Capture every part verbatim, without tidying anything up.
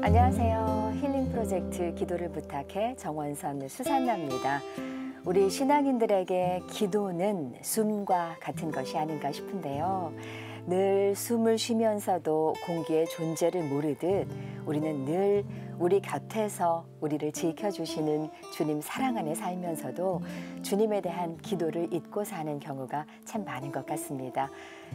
안녕하세요. 힐링 프로젝트 기도를 부탁해 정원선 수산나입니다. 우리 신앙인들에게 기도는 숨과 같은 것이 아닌가 싶은데요. 늘 숨을 쉬면서도 공기의 존재를 모르듯 우리는 늘 우리 곁에서 우리를 지켜주시는 주님 사랑 안에 살면서도 주님에 대한 기도를 잊고 사는 경우가 참 많은 것 같습니다.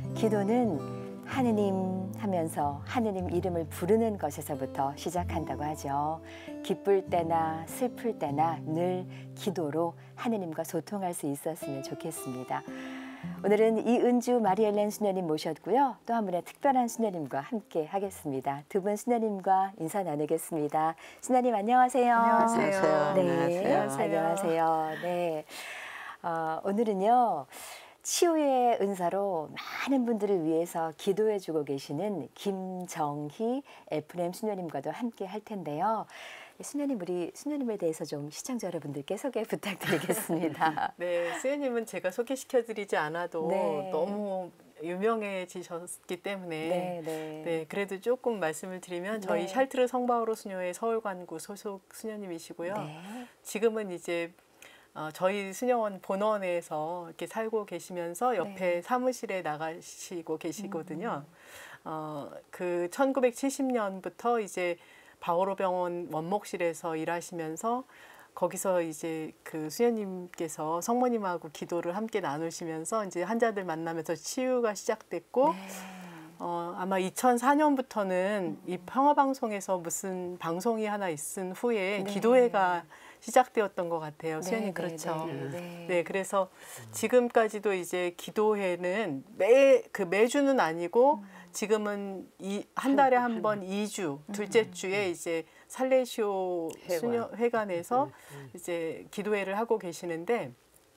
기도는 하느님 하면서 하느님 이름을 부르는 것에서부터 시작한다고 하죠. 기쁠 때나 슬플 때나 늘 기도로 하느님과 소통할 수 있었으면 좋겠습니다. 오늘은 이은주 마리엘렌 수녀님 모셨고요. 또 한 분의 특별한 수녀님과 함께 하겠습니다. 두 분 수녀님과 인사 나누겠습니다. 수녀님 안녕하세요. 안녕하세요. 네, 안녕하세요. 안녕하세요. 네, 어, 오늘은요. 치유의 은사로 많은 분들을 위해서 기도해주고 계시는 김정희 에프엠 수녀님과도 함께 할 텐데요. 수녀님, 우리 수녀님에 대해서 좀 시청자 여러분들께 소개 부탁드리겠습니다. 네, 수녀님은 제가 소개시켜드리지 않아도 네. 너무 유명해지셨기 때문에 네, 네. 네, 그래도 조금 말씀을 드리면 저희 네. 샬트르 성바오로 수녀회 서울관구 소속 수녀님이시고요. 네. 지금은 이제 어, 저희 수녀원 본원에서 이렇게 살고 계시면서 옆에 네. 사무실에 나가시고 계시거든요. 음. 어, 그 천구백칠십 년부터 이제 바오로 병원 원목실에서 일하시면서 거기서 이제 그 수녀님께서 성모님하고 기도를 함께 나누시면서 이제 환자들 만나면서 치유가 시작됐고, 네. 어, 아마 이천사 년부터는 이 평화방송에서 무슨 방송이 하나 있은 후에 네. 기도회가 시작되었던 것 같아요. 네, 수녀님 네, 그렇죠. 네, 네, 네. 네, 그래서 지금까지도 이제 기도회는 매, 그 매주는 아니고 지금은 이, 한 달에 한 번 이 주, 둘째 주에 이제 살레시오 수녀 회관에서 이제 기도회를 하고 계시는데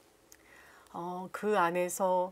어, 그 안에서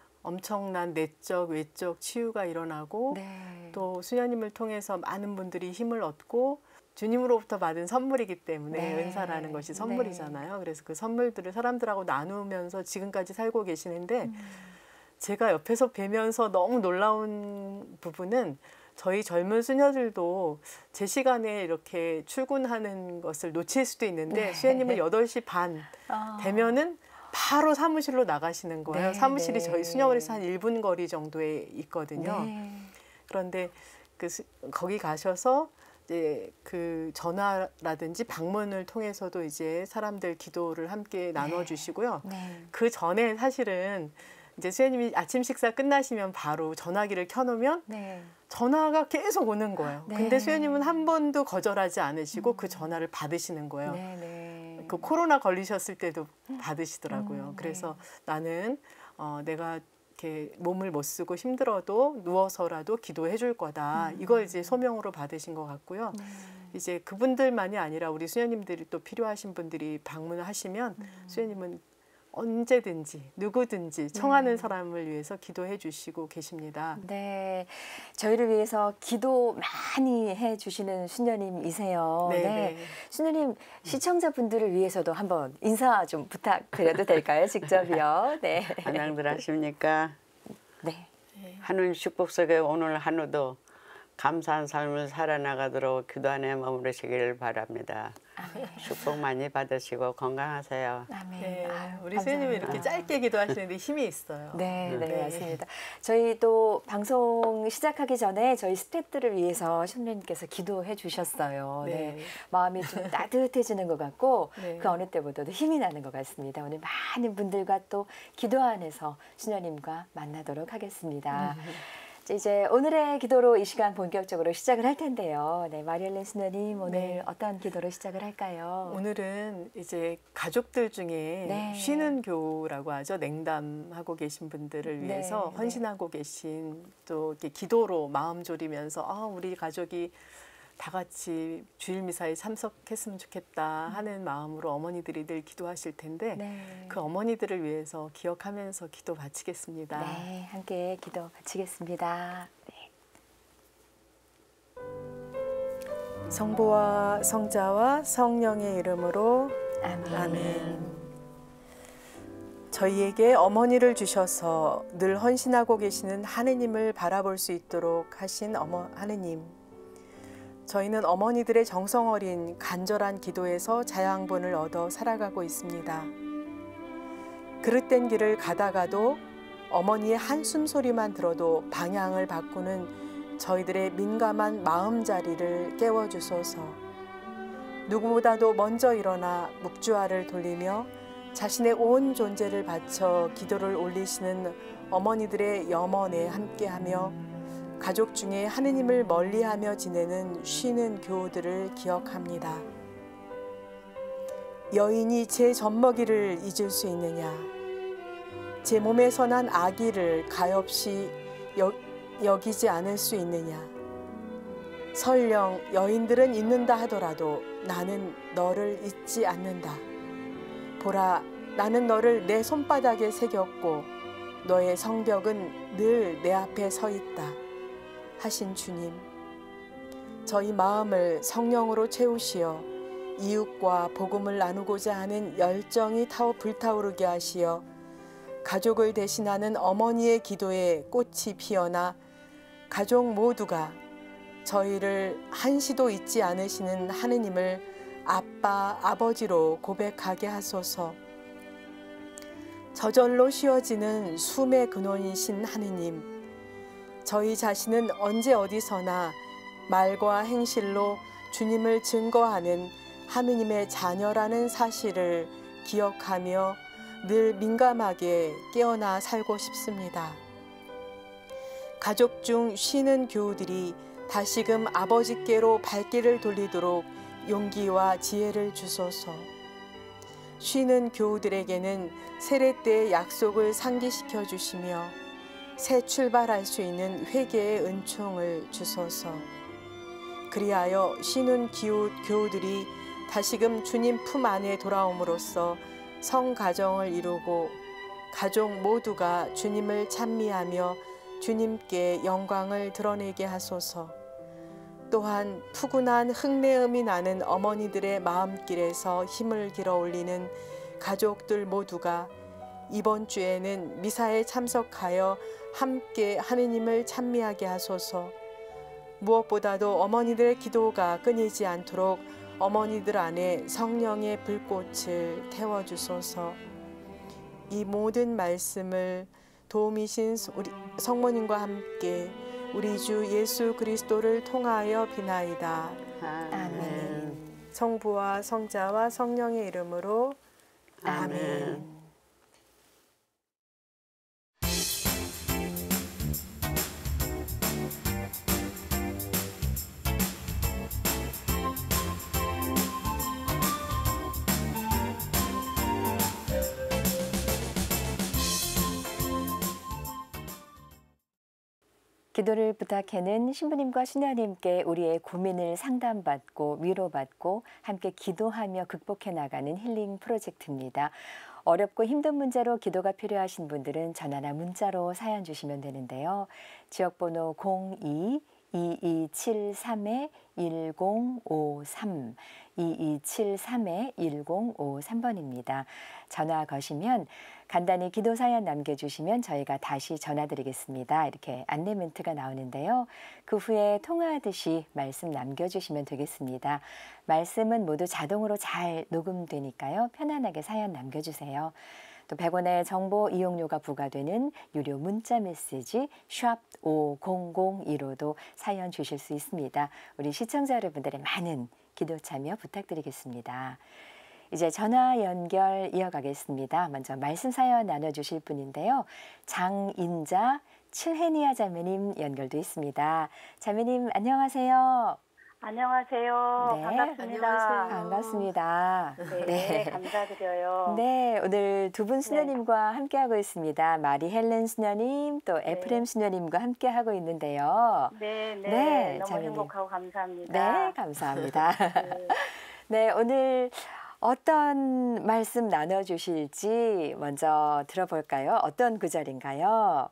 엄청난 내적, 외적 치유가 일어나고 네. 또 수녀님을 통해서 많은 분들이 힘을 얻고 주님으로부터 받은 선물이기 때문에 네. 은사라는 것이 선물이잖아요. 그래서 그 선물들을 사람들하고 나누면서 지금까지 살고 계시는데 음. 제가 옆에서 뵈면서 너무 놀라운 부분은 저희 젊은 수녀들도 제 시간에 이렇게 출근하는 것을 놓칠 수도 있는데 네. 수녀님은 여덟 시 반 아. 되면은 바로 사무실로 나가시는 거예요. 네, 사무실이 네. 저희 수녀원에서 한 일 분 거리 정도에 있거든요. 네. 그런데 그 수, 거기 가셔서 이제 그 전화라든지 방문을 통해서도 이제 사람들 기도를 함께 나눠주시고요. 네. 그 전에 사실은 이제 수녀님이 아침 식사 끝나시면 바로 전화기를 켜놓으면 네. 전화가 계속 오는 거예요. 네. 근데 수녀님은 한 번도 거절하지 않으시고 음. 그 전화를 받으시는 거예요. 네, 네. 그 코로나 걸리셨을 때도 받으시더라고요. 음, 네. 그래서 나는 어, 내가 이렇게 몸을 못 쓰고 힘들어도 누워서라도 기도해 줄 거다. 음. 이걸 이제 소명으로 받으신 것 같고요. 네. 이제 그분들만이 아니라 우리 수녀님들이 또 필요하신 분들이 방문을 하시면 음. 수녀님은 언제든지 누구든지 청하는 네. 사람을 위해서 기도해 주시고 계십니다. 네, 저희를 위해서 기도 많이 해주시는 수녀님이세요. 네, 네. 네. 수녀님, 시청자분들을 위해서도 한번 인사 좀 부탁드려도 될까요? 직접이요. 네. 안녕들 하십니까? 네. 하는 축복 속에 오늘 하루도 감사한 삶을 살아나가도록 기도 안에 머무르시기를 바랍니다. 아멘. 축복 많이 받으시고 건강하세요. 아멘. 네, 아유, 우리 감사합니다. 수녀님이 이렇게 짧게 기도하시는데 힘이 있어요. 네, 네, 네. 맞습니다. 저희 또 방송 시작하기 전에 저희 스태프들을 위해서 신부님께서 기도해 주셨어요. 네. 네. 마음이 좀 따뜻해지는 것 같고 네. 그 어느 때보다도 힘이 나는 것 같습니다. 오늘 많은 분들과 또 기도 안에서 수녀님과 만나도록 하겠습니다. 이제 오늘의 기도로 이 시간 본격적으로 시작을 할 텐데요. 네, 마리엘렌 수녀님 오늘 네. 어떤 기도로 시작을 할까요? 오늘은 이제 가족들 중에 네. 쉬는 교라고 하죠. 냉담하고 계신 분들을 네, 위해서 네. 헌신하고 계신 또 이렇게 기도로 마음 졸이면서 아, 우리 가족이 다 같이 주일 미사에 참석했으면 좋겠다 하는 마음으로 어머니들이 늘 기도하실 텐데 네. 그 어머니들을 위해서 기억하면서 기도 바치겠습니다. 네, 함께 기도 바치겠습니다. 네. 성부와 성자와 성령의 이름으로 아멘. 아멘. 저희에게 어머니를 주셔서 늘 헌신하고 계시는 하느님을 바라볼 수 있도록 하신 어머 하느님. 저희는 어머니들의 정성 어린 간절한 기도에서 자양분을 얻어 살아가고 있습니다. 그릇된 길을 가다가도 어머니의 한숨 소리만 들어도 방향을 바꾸는 저희들의 민감한 마음자리를 깨워주소서. 누구보다도 먼저 일어나 묵주알을 돌리며 자신의 온 존재를 바쳐 기도를 올리시는 어머니들의 염원에 함께하며 가족 중에 하느님을 멀리하며 지내는 쉬는 교우들을 기억합니다. 여인이 제 젖먹이를 잊을 수 있느냐? 제 몸에서 난 아기를 가엾이 여, 여기지 않을 수 있느냐? 설령 여인들은 잊는다 하더라도 나는 너를 잊지 않는다. 보라, 나는 너를 내 손바닥에 새겼고 너의 성벽은 늘 내 앞에 서 있다. 하신 주님, 저희 마음을 성령으로 채우시어 이웃과 복음을 나누고자 하는 열정이 타오 불타오르게 하시어 가족을 대신하는 어머니의 기도에 꽃이 피어나 가족 모두가 저희를 한시도 잊지 않으시는 하느님을 아빠, 아버지로 고백하게 하소서. 저절로 쉬어지는 숨의 근원이신 하느님, 저희 자신은 언제 어디서나 말과 행실로 주님을 증거하는 하느님의 자녀라는 사실을 기억하며 늘 민감하게 깨어나 살고 싶습니다. 가족 중 쉬는 교우들이 다시금 아버지께로 발길을 돌리도록 용기와 지혜를 주소서. 쉬는 교우들에게는 세례 때의 약속을 상기시켜 주시며 새 출발할 수 있는 회개의 은총을 주소서. 그리하여 쉬는 기우, 교우들이 다시금 주님 품 안에 돌아옴으로써 성가정을 이루고 가족 모두가 주님을 찬미하며 주님께 영광을 드러내게 하소서. 또한 푸근한 흙내음이 나는 어머니들의 마음길에서 힘을 길어 올리는 가족들 모두가 이번 주에는 미사에 참석하여 함께 하느님을 찬미하게 하소서. 무엇보다도 어머니들의 기도가 끊이지 않도록 어머니들 안에 성령의 불꽃을 태워주소서. 이 모든 말씀을 도우미신 우리 성모님과 함께 우리 주 예수 그리스도를 통하여 비나이다. 아멘. 성부와 성자와 성령의 이름으로 아멘. 아멘. 기도를 부탁해는 신부님과 신녀님께 우리의 고민을 상담받고 위로받고 함께 기도하며 극복해 나가는 힐링 프로젝트입니다. 어렵고 힘든 문제로 기도가 필요하신 분들은 전화나 문자로 사연 주시면 되는데요. 지역번호 공이 이이칠삼 일공오삼 이이칠삼 일공오삼 번입니다. 전화 거시면 간단히 기도 사연 남겨주시면 저희가 다시 전화드리겠습니다. 이렇게 안내 멘트가 나오는데요. 그 후에 통화하듯이 말씀 남겨주시면 되겠습니다. 말씀은 모두 자동으로 잘 녹음되니까요. 편안하게 사연 남겨주세요. 또 백 원의 정보 이용료가 부과되는 유료 문자 메시지 샵 오공공일호도 사연 주실 수 있습니다. 우리 시청자 여러분들의 많은 기도 참여 부탁드리겠습니다. 이제 전화 연결 이어가겠습니다. 먼저 말씀 사연 나눠주실 분인데요. 장인자 칠헤니아 자매님 연결돼 있습니다. 자매님 안녕하세요. 안녕하세요. 네. 반갑습니다. 안녕하세요. 반갑습니다. 네, 네. 감사드려요. 네, 오늘 두 분 수녀님과 함께하고 있습니다. 마리 헬렌 수녀님, 또 에프렘 수녀님과 함께하고 있는데요. 네, 네, 네, 너무 자매님. 행복하고 감사합니다. 네, 감사합니다. 네. 네, 오늘 어떤 말씀 나눠주실지 먼저 들어볼까요? 어떤 구절인가요?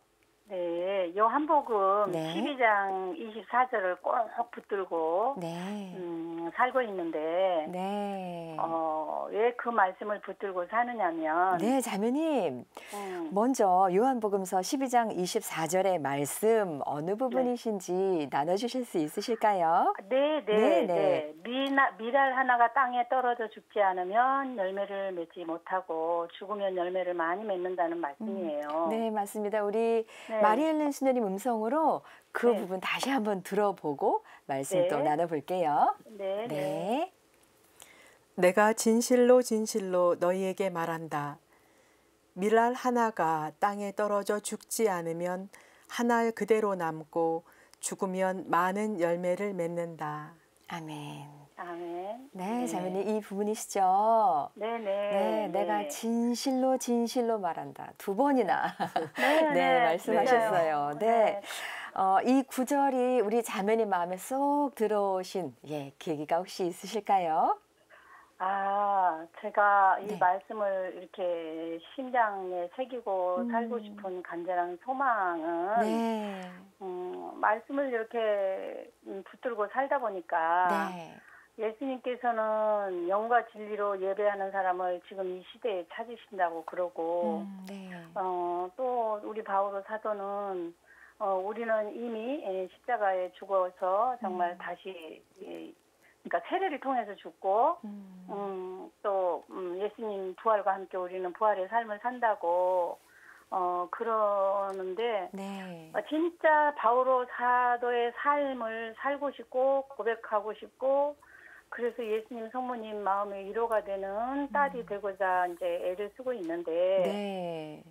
네, 요 한복은 네. 십이 장 이십사 절을 꼭 붙들고 네. 음, 살고 있는데 네. 어, 왜 그 말씀을 붙들고 사느냐면 네, 자매님. 음, 먼저 요한복음서 십이 장 이십사 절의 말씀 어느 부분이신지 나눠주실 수 있으실까요? 네, 네, 네, 네. 네. 미나, 미랄 하나가 땅에 떨어져 죽지 않으면 열매를 맺지 못하고 죽으면 열매를 많이 맺는다는 말씀이에요. 네, 맞습니다. 우리 네. 마리엘렌 수녀님 음성으로 그 네. 부분 다시 한번 들어보고 말씀 네. 또 나눠볼게요. 네, 네. 네. 내가 진실로 진실로 너희에게 말한다. 밀알 하나가 땅에 떨어져 죽지 않으면 한 알 그대로 남고 죽으면 많은 열매를 맺는다. 아멘. 아멘. 네, 자매님 이 부분이시죠? 네, 네. 네, 내가 진실로 진실로 말한다. 두 번이나 네, 네, 네, 말씀하셨어요. 맞아요. 네. 네. 어, 이 구절이 우리 자매님 마음에 쏙 들어오신 예, 계기가 혹시 있으실까요? 아, 제가 이 네. 말씀을 이렇게 심장에 새기고 음. 살고 싶은 간절한 소망은 네. 음, 말씀을 이렇게 음, 붙들고 살다 보니까 네. 예수님께서는 영과 진리로 예배하는 사람을 지금 이 시대에 찾으신다고 그러고 음, 네. 어, 또 우리 바오로 사도는 어, 우리는 이미 예, 십자가에 죽어서 정말 음. 다시 예, 그러니까 세례를 통해서 죽고 음, 음, 또 음, 예수님 부활과 함께 우리는 부활의 삶을 산다고 어, 그러는데 네. 어, 진짜 바오로 사도의 삶을 살고 싶고 고백하고 싶고 그래서 예수님 성모님 마음의 위로가 되는 딸이 되고자 이제 애를 쓰고 있는데 네.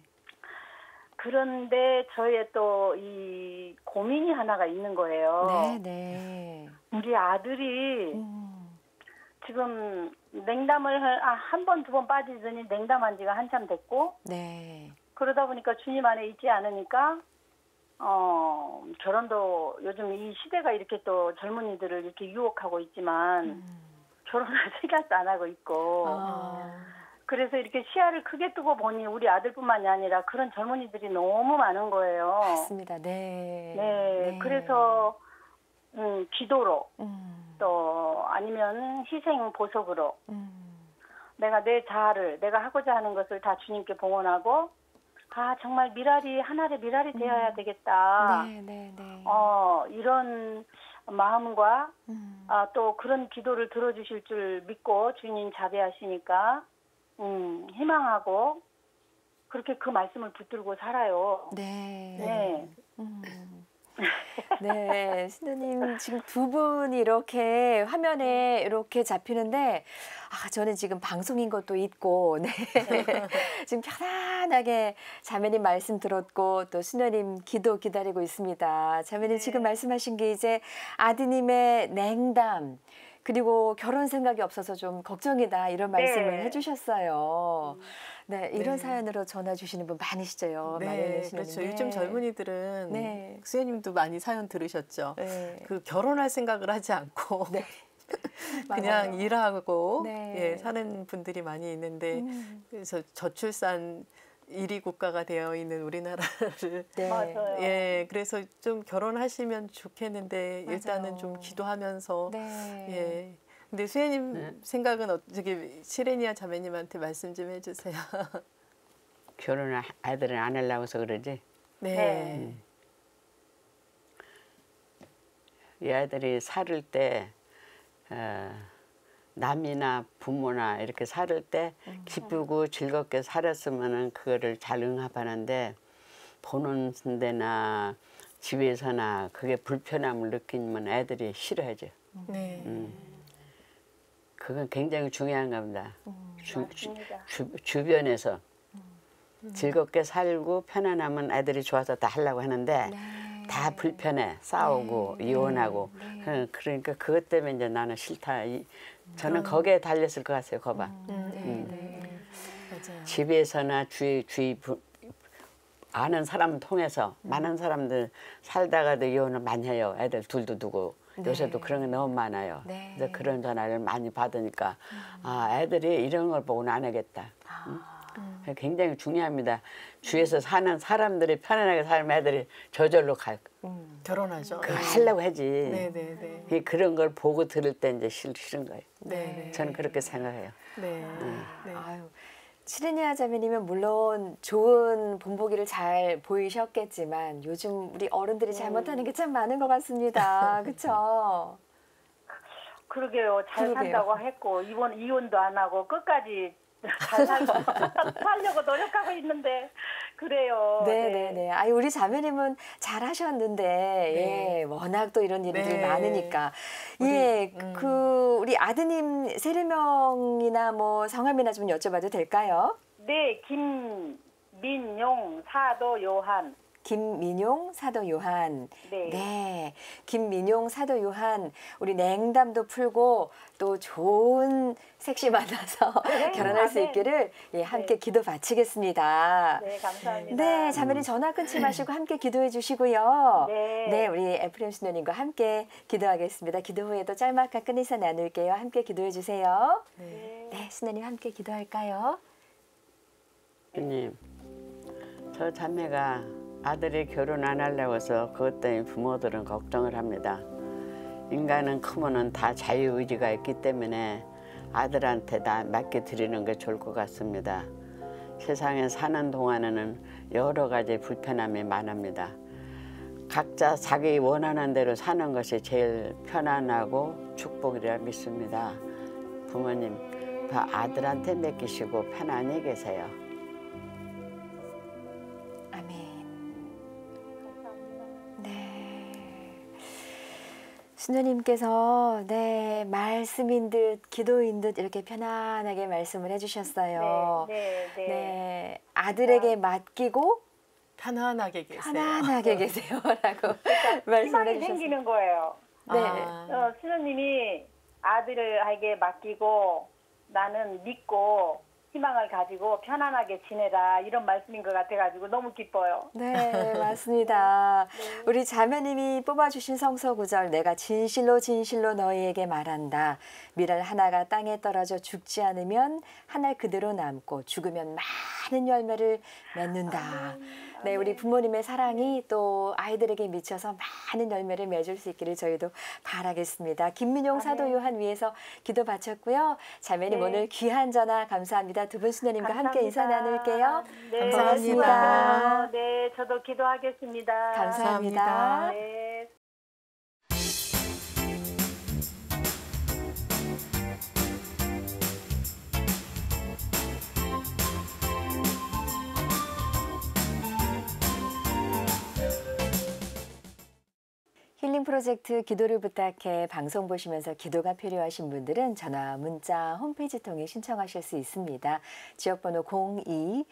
그런데 저의 또 이 고민이 하나가 있는 거예요. 네, 네. 우리 아들이 음, 지금 냉담을 한 번, 두 번 빠지더니 냉담한 지가 한참 됐고 네. 그러다 보니까 주님 안에 있지 않으니까 어, 결혼도 요즘 이 시대가 이렇게 또 젊은이들을 이렇게 유혹하고 있지만 음. 결혼을 생각도 안 하고 있고 아, 그래서 이렇게 시야를 크게 뜨고 보니 우리 아들뿐만이 아니라 그런 젊은이들이 너무 많은 거예요. 맞습니다. 네. 네, 그래서 음, 기도로 음, 또 아니면 희생 보석으로 음, 내가 내 자아를 내가 하고자 하는 것을 다 주님께 봉헌하고 아 정말 미랄이 하나의 미랄이 되어야 되겠다. 네, 네, 네. 어 이런 마음과 음, 아, 또 그런 기도를 들어주실 줄 믿고 주님 자비하시니까 음, 희망하고 그렇게 그 말씀을 붙들고 살아요. 네. 네. 음. 네, 신도님 지금 두 분이 이렇게 화면에 이렇게 잡히는데 아 저는 지금 방송인 것도 있고 네. 지금 편안하게 자매님 말씀 들었고 또 신도님 기도 기다리고 있습니다. 자매님 지금 말씀하신 게 이제 아드님의 냉담 그리고 결혼 생각이 없어서 좀 걱정이다 이런 말씀을 네. 해주셨어요. 네, 이런 네. 사연으로 전화 주시는 분 많으시죠, 네, 마리엘렌 그렇죠. 신도님. 요즘 네. 젊은이들은 네. 수혜님도 많이 사연 들으셨죠. 네. 그 결혼할 생각을 하지 않고 네. 그냥 맞아요. 일하고 네. 예, 사는 분들이 많이 있는데 음. 그래서 저출산 일 위 국가가 되어 있는 우리나라를 네. 맞아요. 예, 그래서 좀 결혼하시면 좋겠는데 맞아요. 일단은 좀 기도하면서 네. 예. 근데 수혜님 네. 생각은 어, 저기 시레니아 자매님한테 말씀 좀 해주세요. 결혼을 아들은 안 하려고 해서 그러지. 네. 네. 이 아들이 살을 때 어, 남이나 부모나 이렇게 살을 때 기쁘고 즐겁게 살았으면은 그거를 잘 응합하는데 보는 데나 집에서나 그게 불편함을 느끼면 애들이 싫어하죠. 네. 음. 그건 굉장히 중요한 겁니다. 주, 맞습니다. 주, 주변에서 즐겁게 살고 편안하면 애들이 좋아서 다 하려고 하는데 네. 다 불편해 싸우고 네. 이혼하고 네. 그- 그러니까 그것 때문에 이제 나는 싫다. 이- 저는 그런- 거기에 달렸을 것 같아요. 거봐. 음, 네. 음. 네. 맞아요. 집에서나 주위 주위 부, 아는 사람 통해서 많은 사람들 살다가도 이혼을 많이 해요. 애들 둘도 두고 네. 요새도 그런 게 너무 많아요. 네. 그래서 그런 전화를 많이 받으니까 아 애들이 이런 걸 보고는 안 하겠다. 아, 굉장히 중요합니다. 주에서 사는 사람들이 편안하게 살면 애들이 저절로 갈 음. 결혼하죠. 그 하려고 하지. 네네네. 이 그런 걸 보고 들을 때 이제 싫, 싫은 거예요. 네. 저는 그렇게 생각해요. 네. 네. 아유, 치르니아 자매님은 물론 좋은 본보기를 잘 보이셨겠지만 요즘 우리 어른들이 잘못하는 게 참 많은 것 같습니다. 그렇죠? 그러게요. 잘 그러게요. 산다고 했고 이번 이혼도 안 하고 끝까지 잘 살고 살려고 노력하고 있는데 그래요. 네네네. 아니 우리 자매님은 잘하셨는데 네. 예, 워낙 또 이런 일들이 네. 많으니까 우리, 예, 음. 그 우리 아드님 세례명이나 뭐 성함이나 좀 여쭤봐도 될까요? 네, 김민용 사도 요한. 김민용 사도 요한. 네. 네. 김민용 사도 요한. 우리 냉담도 풀고 또 좋은 색시 만나서 네, 결혼할 수 아멘. 있기를 예, 함께 네. 기도 바치겠습니다. 네, 감사합니다. 네, 자매님 전화 끊지 마시고 함께 기도해 주시고요. 네. 네, 우리 에프엠 신도님과 함께 기도하겠습니다. 기도 후에도 짤막한 끊이서 나눌게요. 함께 기도해 주세요. 네. 네, 신도님 함께 기도할까요? 주님, 저 자매가 아들이 결혼 안 하려고 해서 그것 때문에 부모들은 걱정을 합니다. 인간은 크면은 다 자유의지가 있기 때문에 아들한테 다 맡겨드리는 게 좋을 것 같습니다. 세상에 사는 동안에는 여러 가지 불편함이 많습니다. 각자 자기 원하는 대로 사는 것이 제일 편안하고 축복이라 믿습니다. 부모님, 다 아들한테 맡기시고 편안히 계세요. 신도님께서 네 말씀인 듯 기도인 듯 이렇게 편안하게 말씀을 해주셨어요. 네, 네, 네. 네, 아들에게 맡기고 편안하게 계세요. 편안하게 계세요라고 말씀을 희망이 해주셨어요. 생기는 거예요. 네, 아. 어, 신우님이 아들에게 맡기고 나는 믿고 희망을 가지고 편안하게 지내라 이런 말씀인 것 같아가지고 너무 기뻐요. 네 맞습니다. 우리 자매님이 뽑아주신 성서 구절 내가 진실로 진실로 너희에게 말한다. 밀알 하나가 땅에 떨어져 죽지 않으면 한 알 그대로 남고 죽으면 많은 열매를 맺는다. 네, 우리 부모님의 사랑이 또 아이들에게 미쳐서 많은 열매를 맺을 수 있기를 저희도 바라겠습니다. 김민용 사도 요한 위해서 기도 바쳤고요. 자매님 네. 오늘 귀한 전화 감사합니다. 두 분 수녀님과 함께 인사 나눌게요. 네, 감사합니다. 수고하세요. 네, 저도 기도하겠습니다. 감사합니다. 감사합니다. 네. 힐링 프로젝트 기도를 부탁해 방송 보시면서 기도가 필요하신 분들은 전화, 문자, 홈페이지 통해 신청하실 수 있습니다. 지역번호 공이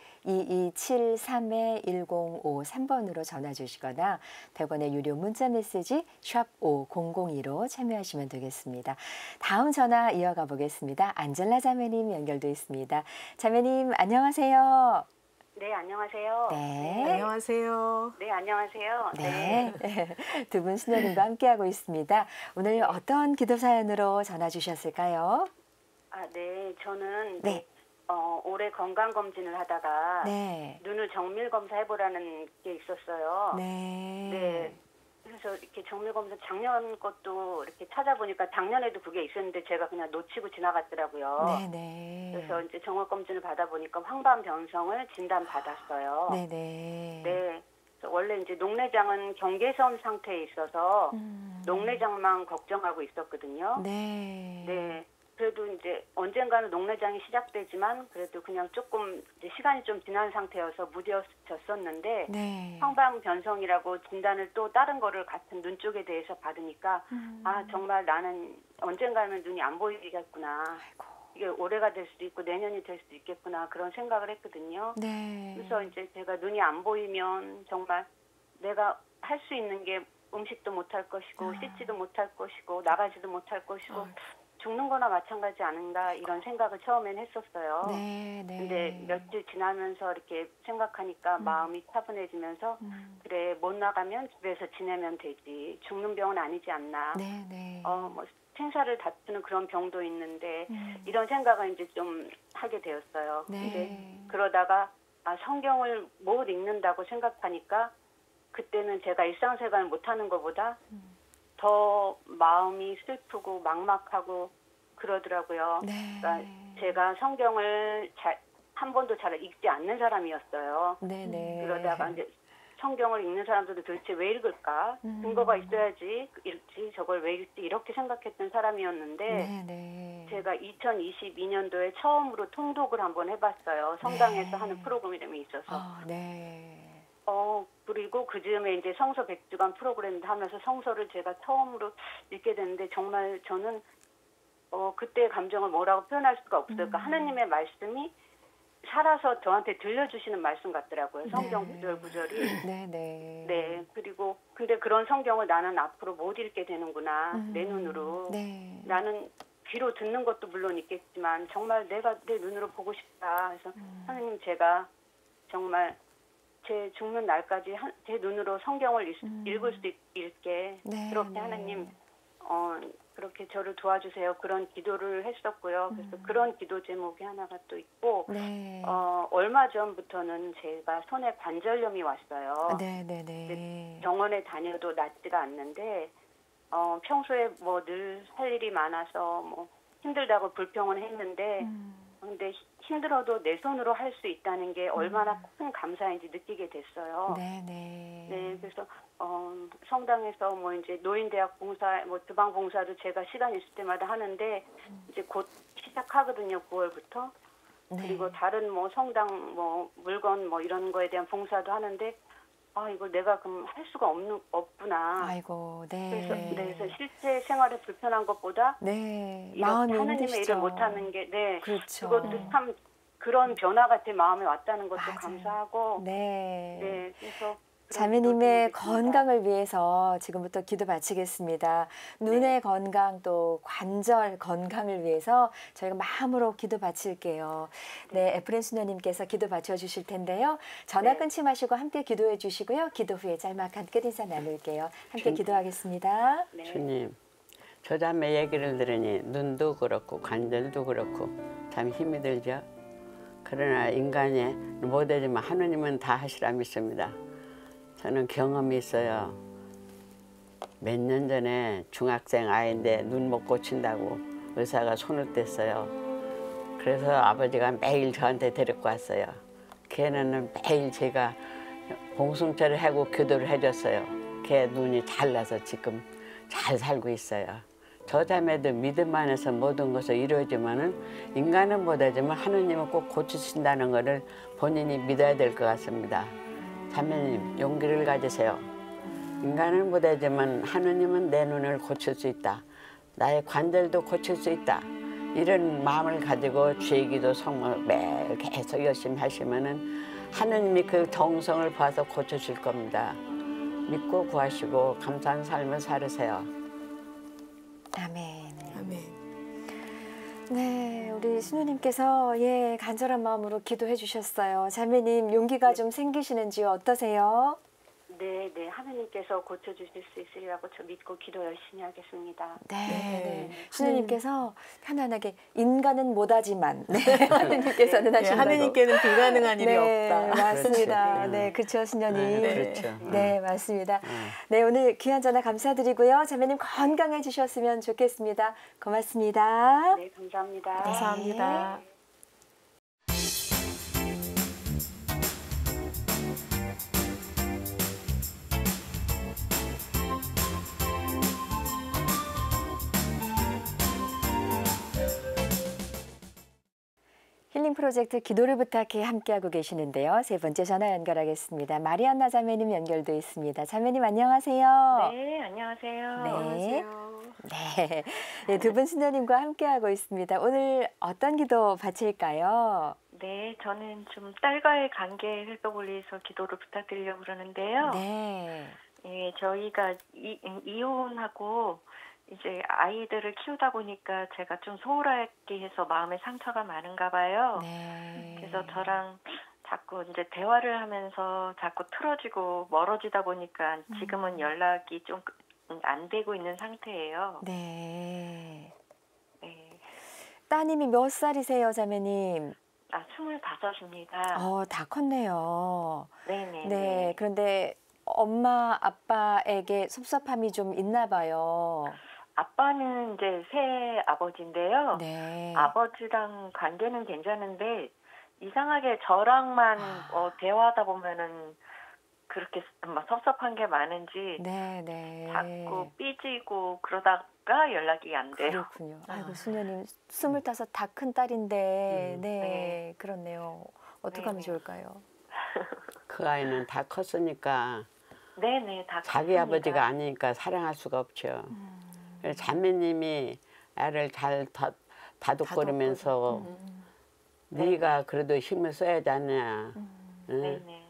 이이칠삼 일공오삼 번으로 전화 주시거나 백 원의 유료 문자 메시지 샵 오공공이로 참여하시면 되겠습니다. 다음 전화 이어가 보겠습니다. 안젤라 자매님 연결돼 있습니다. 자매님 안녕하세요. 네, 안녕하세요. 네. 안녕하세요. 네, 안녕하세요. 네. 두 분 수녀님과 함께하고 있습니다. 오늘 어떤 기도 사연으로 전화 주셨을까요? 아, 네, 저는 네. 어, 올해 건강 검진을 하다가 네. 눈을 정밀 검사해보라는 게 있었어요. 네. 네. 그래서 이렇게 정밀 검사 작년 것도 이렇게 찾아보니까 작년에도 그게 있었는데 제가 그냥 놓치고 지나갔더라고요. 네네. 그래서 이제 정밀 검진을 받아보니까 황반변성을 진단 받았어요. 네네. 네. 그래서 원래 이제 녹내장은 경계선 상태에 있어서 음. 녹내장만 걱정하고 있었거든요. 네. 네. 그래도 이제 언젠가는 녹내장이 시작되지만 그래도 그냥 조금 이제 시간이 좀 지난 상태여서 무뎌졌었는데 네. 황반변성이라고 진단을 또 다른 거를 같은 눈 쪽에 대해서 받으니까 음. 아 정말 나는 언젠가는 눈이 안 보이겠구나. 아이고. 이게 올해가 될 수도 있고 내년이 될 수도 있겠구나 그런 생각을 했거든요. 네. 그래서 이제 제가 눈이 안 보이면 정말 내가 할 수 있는 게 음식도 못할 것이고 아. 씻지도 못할 것이고 나가지도 못할 것이고 아이고. 죽는 거나 마찬가지 아닌가 이런 생각을 처음엔 했었어요. 네. 네. 근데 며칠 지나면서 이렇게 생각하니까 음. 마음이 차분해지면서 음. 그래 못 나가면 집에서 지내면 되지 죽는 병은 아니지 않나. 네. 네. 어 뭐 생사를 다투는 그런 병도 있는데 음. 이런 생각을 이제 좀 하게 되었어요. 네. 근데 그러다가 아, 성경을 못 읽는다고 생각하니까 그때는 제가 일상생활 못하는 것보다 음. 더 마음이 슬프고 막막하고 그러더라고요. 네. 그러니까 제가 성경을 잘, 한 번도 잘 읽지 않는 사람이었어요. 네네. 그러다가 이제 성경을 읽는 사람들도 도대체 왜 읽을까? 음. 근거가 있어야지 읽지, 저걸 왜 읽지? 이렇게 생각했던 사람이었는데 네네. 제가 이천이십이 년도에 처음으로 통독을 한번 해봤어요. 성당에서 네. 하는 프로그램이 있어서. 어, 네. 어, 그리고 그 즈음에 이제 성서 백 주간 프로그램을 하면서 성서를 제가 처음으로 읽게 됐는데 정말 저는 어, 그때의 감정을 뭐라고 표현할 수가 없어요. 그러니까 음. 하나님의 말씀이 살아서 저한테 들려주시는 말씀 같더라고요. 성경 네. 구절 구절이. 네네. 네. 그리고 근데 그런 성경을 나는 앞으로 못 읽게 되는구나. 음. 내 눈으로. 네. 나는 귀로 듣는 것도 물론 있겠지만 정말 내가 내 눈으로 보고 싶다. 그래서 음. 하나님 제가 정말 제 죽는 날까지 한, 제 눈으로 성경을 읽, 음. 읽을 수 있, 있게 네, 그렇게 네. 하나님 어, 그렇게 저를 도와주세요. 그런 기도를 했었고요. 그래서 음. 그런 기도 제목이 하나가 또 있고 네. 어, 얼마 전부터는 제가 손에 관절염이 왔어요. 네네네. 병원에 다녀도 낫지가 않는데 어, 평소에 뭐 늘 할 일이 많아서 뭐 힘들다고 불평은 했는데 음. 근데 힘들어도 내 손으로 할 수 있다는 게 얼마나 큰 감사인지 느끼게 됐어요. 네네. 네, 그래서 어, 성당에서 뭐 이제 노인대학 봉사, 뭐 주방 봉사도 제가 시간 있을 때마다 하는데 이제 곧 시작하거든요, 구월부터. 네. 그리고 다른 뭐 성당 뭐 물건 뭐 이런 거에 대한 봉사도 하는데 아 이거 내가 그럼 할 수가 없는 없구나. 아이고, 네. 그래서, 네, 그래서 실제 생활에 불편한 것보다 네. 이렇게 마음이 하나님의 힘드시죠. 일을 못하는 게, 네, 그렇죠. 그것도 참 그런 변화가 제 마음에 왔다는 것도 맞아요. 감사하고, 네. 네, 그래서 그런 자매님의 기도를 드리겠습니다. 건강을 위해서 지금부터 기도 바치겠습니다. 눈의 네. 건강 또 관절 건강을 위해서 저희가 마음으로 기도 바칠게요. 네, 에프렌 수녀님께서 기도 바쳐 주실 텐데요. 전화 네. 끊지 마시고 함께 기도해 주시고요. 기도 후에 짤막한 끝인사 나눌게요. 함께 주- 기도하겠습니다. 네, 주님, 저 자매 얘기를 들으니 눈도 그렇고 관절도 그렇고 참 힘이 들죠. 그러나 인간이 못하지만 하느님은 다 하시라 믿습니다. 저는 경험이 있어요. 몇 년 전에 중학생 아이인데 눈 못 고친다고 의사가 손을 뗐어요. 그래서 아버지가 매일 저한테 데리고 왔어요. 걔는 매일 제가 봉숭철을 하고 기도를 해줬어요. 걔 눈이 잘 나서 지금 잘 살고 있어요. 저 자매도 믿음 안에서 모든 것을 이루어지면은 인간은 못하지만 하느님은 꼭 고치신다는 것을 본인이 믿어야 될 것 같습니다. 자매님 용기를 가지세요. 인간은 못하지만 하느님은 내 눈을 고칠 수 있다. 나의 관절도 고칠 수 있다. 이런 마음을 가지고 주의기도 성모 매일 계속 열심히 하시면은 하느님이 그 정성을 봐서 고쳐줄 겁니다. 믿고 구하시고 감사한 삶을 살으세요. 아멘. 아멘. 네, 우리 수녀님께서 예 간절한 마음으로 기도해 주셨어요. 자매님 용기가 좀 생기시는지요? 어떠세요? 네, 네, 하느님께서 고쳐주실 수 있으리라고 저 믿고 기도 열심히 하겠습니다. 네, 네. 네. 수녀님께서 편안하게 인간은 못하지만 네, 하느님께서는 네, 하신다고. 하느님께는 불가능한 일이 네, 없다. 맞습니다. 그렇죠. 네, 그렇죠, 수녀님. 네, 그렇죠. 네, 맞습니다. 네. 네, 오늘 귀한 전화 감사드리고요. 자매님 건강해지셨으면 좋겠습니다. 고맙습니다. 네, 감사합니다. 감사합니다. 힐링 프로젝트 기도를 부탁해 함께하고 계시는데요. 세 번째 전화 연결하겠습니다. 마리안나 자매님 연결돼 있습니다. 자매님 안녕하세요. 네, 안녕하세요. 네. 네, 네, 두 분 수녀님과 함께하고 있습니다. 오늘 어떤 기도 바칠까요? 네, 저는 좀 딸과의 관계 회복을 위해서 기도를 부탁드리려고 그러는데요. 네. 예, 저희가 이, 이혼하고 이제 아이들을 키우다 보니까 제가 좀 소홀하게 해서 마음에 상처가 많은가 봐요. 네. 그래서 저랑 자꾸 이제 대화를 하면서 자꾸 틀어지고 멀어지다 보니까 지금은 연락이 좀 안 되고 있는 상태예요. 네. 네. 따님이 몇 살이세요, 자매님? 아, 스물다섯입니다. 어, 다 컸네요. 네네. 네, 그런데 엄마, 아빠에게 섭섭함이 좀 있나 봐요. 아빠는 이제 새 아버지인데요. 네. 아버지랑 관계는 괜찮은데 이상하게 저랑만 아. 어, 대화하다 보면은 그렇게 막 섭섭한 게 많은지 네, 네. 자꾸 삐지고 그러다가 연락이 안 돼요. 그렇군요. 아이고, 아. 수녀님, 스물다섯 다 큰 딸인데, 음. 네, 네. 그렇네요. 어떻게 하면 네네. 좋을까요? 그 아이는 다 컸으니까 네네, 다 자기 컸습니다. 아버지가 아니니까 사랑할 수가 없죠. 그래서 자매님이 애를 잘 다, 다독거리면서 음. 네가 그래도 힘을 써야지 않냐. 응? 네네.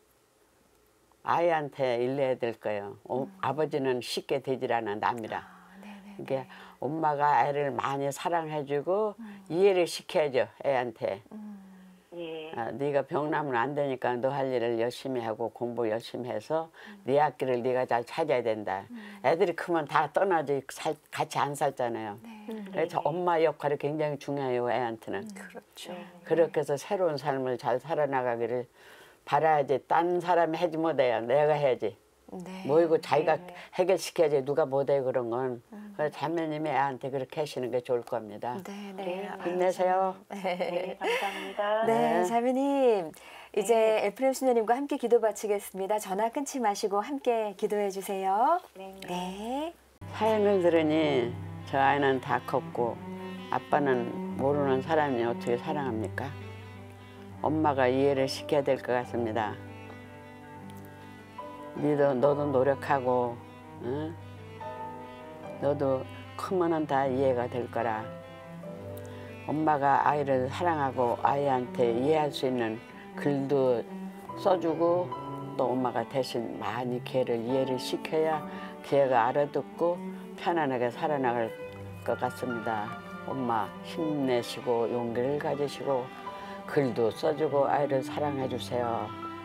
아이한테 일러야 될 거예요. 어, 아버지는 쉽게 되질 않아, 남이라. 아, 네네. 이게 엄마가 애를 많이 사랑해주고 이해를 시켜야죠, 애한테. 예. 아, 네가 병나면 안 되니까 너 할 일을 열심히 하고 공부 열심히 해서 네 앞길을 네가 잘 찾아야 된다. 애들이 크면 다 떠나지 살, 같이 안 살잖아요. 네. 그래서 엄마 역할이 굉장히 중요해요, 애한테는. 그렇죠. 그렇게 해서 새로운 삶을 잘 살아나가기를 바라야지. 딴 사람이 하지 못해요. 내가 해야지. 네. 모이고 자기가 해결시켜야지. 누가 못해 그런 건. 그래서 자매님이 애한테 그렇게 하시는 게 좋을 겁니다. 네, 네. 네. 힘내세요. 네, 감사합니다. 네, 네. 자매님. 이제 네. 에프엠 수녀님과 함께 기도 바치겠습니다. 전화 끊지 마시고 함께 기도해 주세요. 네. 네. 사연을 들으니 저 아이는 다 컸고 아빠는 모르는 사람이 어떻게 사랑합니까? 엄마가 이해를 시켜야 될 것 같습니다. 너도, 너도 노력하고 응? 너도 크면은 다 이해가 될 거라. 엄마가 아이를 사랑하고 아이한테 이해할 수 있는 글도 써주고 또 엄마가 대신 많이 걔를 이해를 시켜야 걔가 알아듣고 편안하게 살아나갈 것 같습니다. 엄마 힘내시고 용기를 가지시고 글도 써주고 아이를 사랑해 주세요.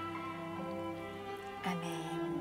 아멘.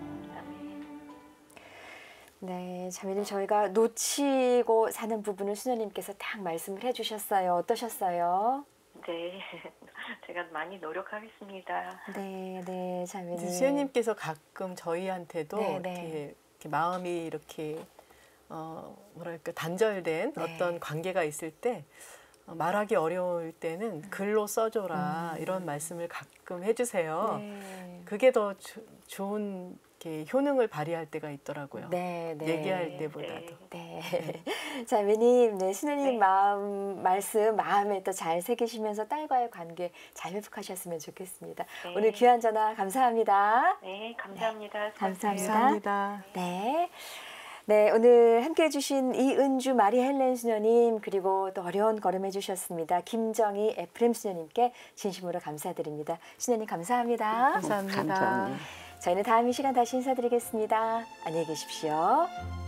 네, 자매님 저희가 놓치고 사는 부분을 수녀님께서 딱 말씀을 해주셨어요. 어떠셨어요? 네. 제가 많이 노력하겠습니다. 네, 네, 자매님. 수녀님께서 가끔 저희한테도 네, 네. 이렇게, 이렇게 마음이 이렇게 어, 뭐랄까 단절된 네. 어떤 관계가 있을 때 어, 말하기 어려울 때는 글로 써줘라 음. 이런 말씀을 가끔 해주세요. 네. 그게 더 주, 좋은 이렇게 효능을 발휘할 때가 있더라고요. 네, 네. 얘기할 때보다도. 네. 자매님, 네, 수녀님 네. 마음, 말씀 마음에 또 잘 새기시면서 딸과의 관계 잘 회복하셨으면 좋겠습니다. 네. 오늘 귀한 전화 감사합니다. 네, 감사합니다. 감사합니다. 감사합니다. 네. 네, 오늘 함께 해주신 이은주 마리 헬렌 수녀님 그리고 또 어려운 걸음 해주셨습니다. 김정희 에프엠 수녀님께 진심으로 감사드립니다. 수녀님 감사합니다. 감사합니다. 감사합니다. 저희는 다음 이 시간 다시 인사드리겠습니다. 안녕히 계십시오.